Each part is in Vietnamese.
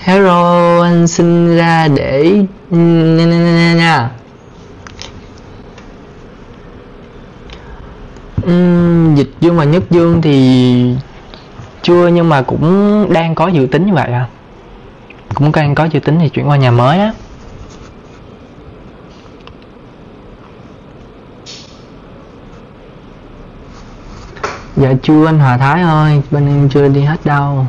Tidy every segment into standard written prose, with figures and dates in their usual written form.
Hello, anh sinh ra để nha. Dịch dương và nhất dương thì chưa, nhưng mà cũng đang có dự tính như vậy à. Cũng đang có dự tính thì chuyển qua nhà mới á. Dạ chưa anh Hòa Thái ơi, bên em chưa đi hết đâu.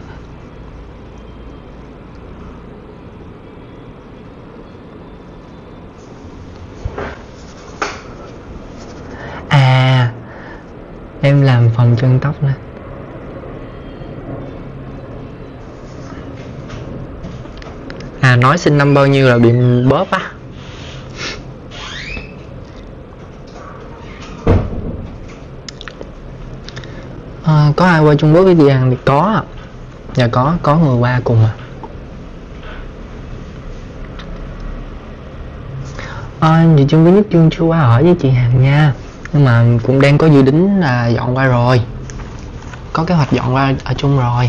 À, em làm phần chân tóc nè. À, nói sinh năm bao nhiêu là bị bóp á. Có ai qua Trung Quốc với chị Hằng thì có ạ. Dạ có người qua cùng à. Chị Trương với Nhất Dương chưa qua ở với chị Hằng nha, nhưng mà cũng đang có dự định là dọn qua rồi, có kế hoạch dọn qua ở chung rồi.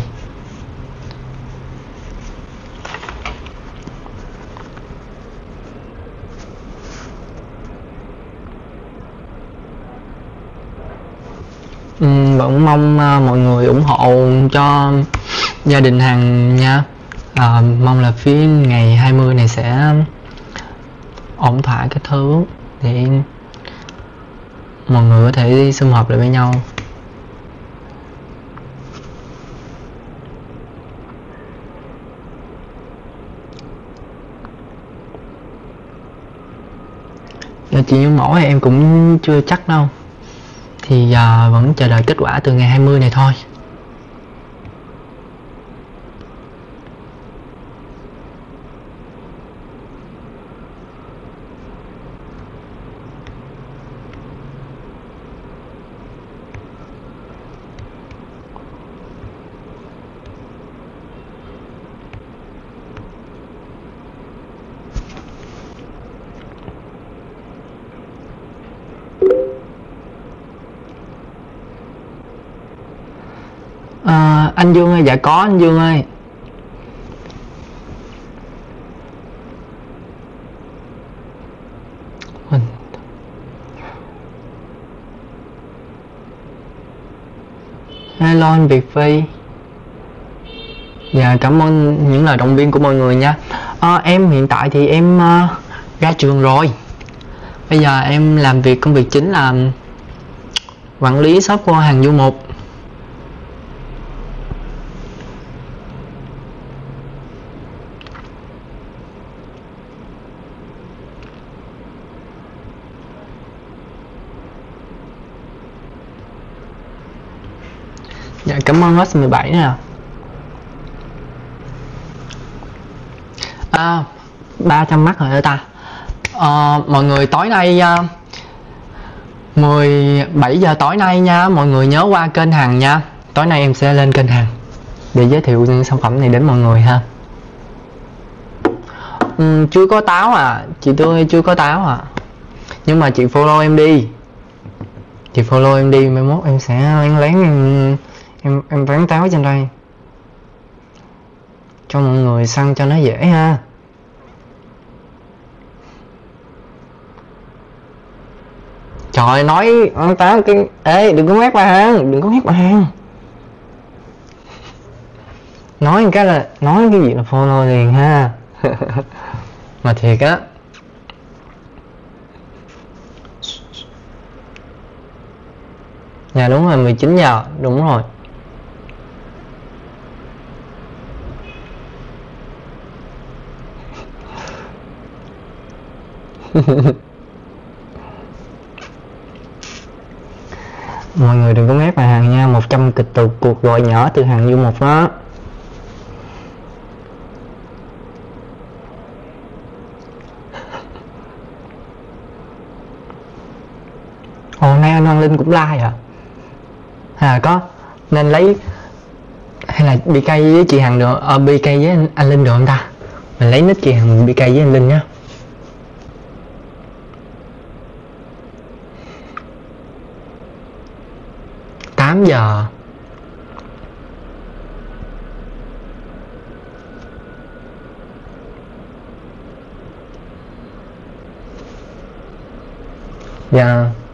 Vẫn mong mọi người ủng hộ cho gia đình Hằng nha. Mong là phía ngày 20 này sẽ ổn thỏa cái thứ để mọi người có thể đi sum họp lại với nhau. Chị Nhung mẫu thì em cũng chưa chắc đâu, thì vẫn chờ đợi kết quả từ ngày 20 này thôi. Anh Dương ơi, dạ có anh Dương ơi. Hello anh Việt Phi. Dạ cảm ơn những lời động viên của mọi người nha. Em hiện tại thì em ra trường rồi. Bây giờ em làm công việc chính là quản lý shop của hàng Du Mục. Dạ cảm ơn H17 nè. 300 mắt rồi hả ta. Mọi người tối nay 17 giờ tối nay nha, mọi người nhớ qua kênh Hằng nha. Tối nay em sẽ lên kênh Hằng để giới thiệu những sản phẩm này đến mọi người ha. Chưa có táo à, chị tôi chưa có táo à. Nhưng mà chị follow em đi. Chị follow em đi, mai mốt em sẽ lén em bán táo trên đây cho mọi người săn cho nó dễ ha. Trời, nói ăn táo cái ê, đừng có mét bà Hằng, đừng có mét bà Hằng. Nói cái là nói cái gì là follow liền ha. Mà thiệt á. Dạ đúng rồi, 19 giờ, đúng rồi. Mọi người đừng có mép bà Hằng nha, 100 kịch từ cuộc gọi nhỏ từ Hằng Du Mục đó. Hôm nay anh Hoàng Linh cũng like à? Có nên lấy hay là BK với chị Hằng được, BK với anh Linh được không ta? Mình lấy nick chị Hằng BK với anh Linh nhá. 8 giờ Dạ.